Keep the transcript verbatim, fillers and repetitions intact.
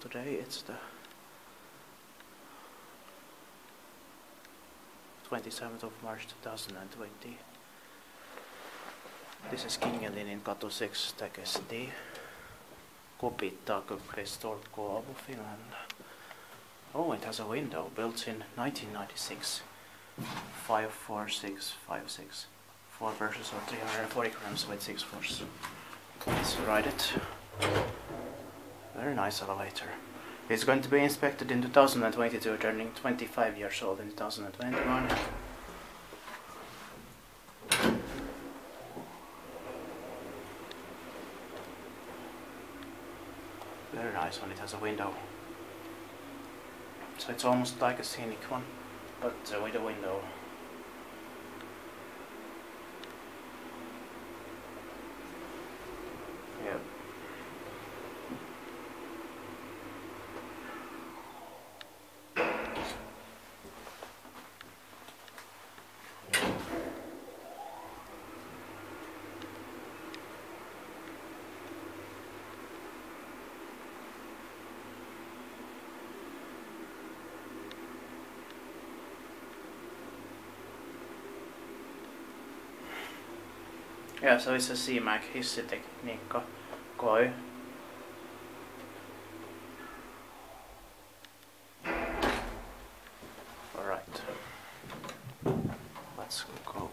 today. It's the twenty-seventh of March two thousand twenty. This is Kingelininkatu six, tekesti. Kupittaa, Kuppis, Turku, Finland. Oh, it has a window built in nineteen ninety-six. five four six five six. Four versions or three hundred forty grams with six force. Let's ride it. Very nice elevator. It's going to be inspected in two thousand twenty-two, turning twenty-five years old in two thousand twenty-one. Very nice one, it has a window. So it's almost like a scenic one, but uh, with a window. Yeah. Yeah, so it's a SEMAG hissitekniikka koi. Alright, let's go.